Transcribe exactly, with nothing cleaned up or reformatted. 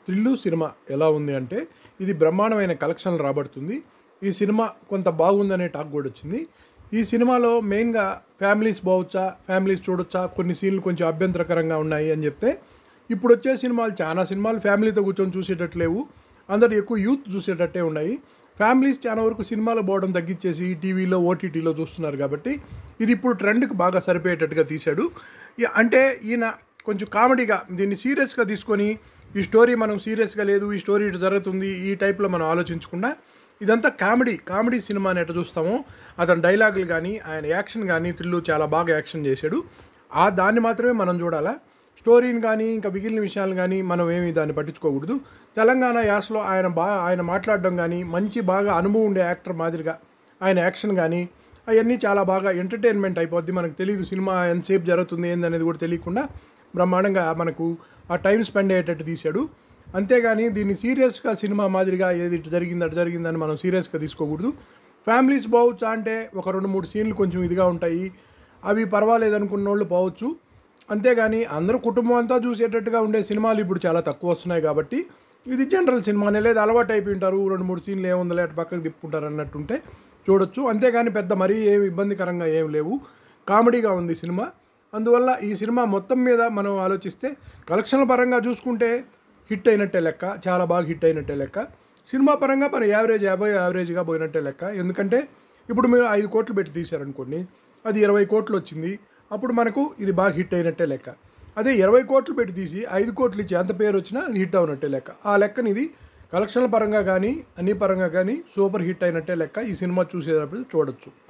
Thrill cinema ఎలా ఉంది అంటే ఇది బ్రహ్మాండమైన కలెక్షన్లు రాబడుతుంది. ఈ సినిమా కొంత బాగుందనే టాక్ కూడా వచ్చింది. ఈ సినిమాలో మెయిన్గా ఫ్యామిలీస్ బావచ్చా, ఫ్యామిలీస్ చూడొచ్చా, కొన్ని సీన్లు కొంచెం అభ్యంతరకరంగా ఉన్నాయి అని చెప్తే, ఇప్పుడు వచ్చే సినిమాలు చాలా సినిమాలు ఫ్యామిలీతో కూర్చొని చూసేటట్టు లేవు, అందరూ ఎక్కువ యూత్ చూసేటట్టే ఉన్నాయి. ఫ్యామిలీస్ చాలా వరకు సినిమాలు పోవడం తగ్గించేసి టీవీలో ఓటీటీలో చూస్తున్నారు కాబట్టి ఇది ఇప్పుడు ట్రెండ్కి బాగా సరిపోయేటట్టుగా తీశాడు. అంటే ఈయన కొంచెం కామెడీగా దీన్ని సీరియస్గా తీసుకొని ఈ స్టోరీ మనం సీరియస్గా లేదు, ఈ స్టోరీ ఇటు జరుగుతుంది, ఈ టైప్లో మనం ఆలోచించకుండా ఇదంతా కామెడీ కామెడీ సినిమా అని ఎట్లా చూస్తామో అతని డైలాగులు కానీ ఆయన యాక్షన్ కానీ థ్రిల్లు చాలా బాగా యాక్షన్ చేశాడు. ఆ దాన్ని మాత్రమే మనం చూడాలా, స్టోరీని కానీ ఇంకా మిగిలిన విషయాలు కానీ మనం ఏమి దాన్ని పట్టించుకోకూడదు. తెలంగాణ యాసలో ఆయన బాగా ఆయన మాట్లాడడం కానీ మంచి బాగా అనుభవం ఉండే యాక్టర్ మాదిరిగా ఆయన యాక్షన్ కానీ అవన్నీ చాలా బాగా ఎంటర్టైన్మెంట్ అయిపోద్ది. మనకు తెలియదు సినిమా ఎంతసేపు జరుగుతుంది ఏందనేది కూడా తెలియకుండా బ్రహ్మాండంగా మనకు ఆ టైం స్పెండ్ అయ్యేటట్టు తీశాడు. అంతేగాని దీన్ని సీరియస్గా సినిమా మాదిరిగా ఏది ఇటు జరిగింది అటు జరిగిందని మనం సీరియస్గా తీసుకోకూడదు. ఫ్యామిలీస్ పోవచ్చు అంటే ఒక రెండు మూడు సీన్లు కొంచెం ఇదిగా ఉంటాయి, అవి పర్వాలేదు అనుకున్న వాళ్ళు పోవచ్చు. అంతేగాని అందరూ కుటుంబం అంతా చూసేటట్టుగా ఉండే సినిమాలు ఇప్పుడు చాలా తక్కువ వస్తున్నాయి కాబట్టి ఇది జనరల్ సినిమానే, లేదా అలవాటు అయిపోయి ఉంటారు, రెండు మూడు సీన్లు ఏముందో అటు పక్కకు తిప్పుకుంటారు అన్నట్టుంటే చూడొచ్చు. అంతేగాని పెద్ద మరీ ఏమి ఇబ్బందికరంగా ఏం లేవు, కామెడీగా ఉంది సినిమా. అందువల్ల ఈ సినిమా మొత్తం మీద మనం ఆలోచిస్తే కలెక్షన్ల పరంగా చూసుకుంటే హిట్ అయినట్టే లెక్క, చాలా బాగా హిట్ అయినట్టే లెక్క. సినిమా పరంగా మన యావరేజ్ యాభై యావరేజ్గా పోయినట్టే లెక్క. ఎందుకంటే ఇప్పుడు మీరు ఐదు కోట్లు పెట్టి తీశారనుకోండి, అది ఇరవై కోట్లు వచ్చింది, అప్పుడు మనకు ఇది బాగా హిట్ అయినట్టే లెక్క. అదే ఇరవై కోట్లు పెట్టి తీసి ఐదు కోట్లు ఇచ్చి ఎంత పేరు వచ్చినా అది హిట్ అవునట్టే లెక్క. ఆ లెక్కని ఇది కలెక్షన్ల పరంగా కానీ అన్ని పరంగా కానీ సూపర్ హిట్ అయినట్టే లెక్క. ఈ సినిమా చూసేటప్పుడు చూడొచ్చు.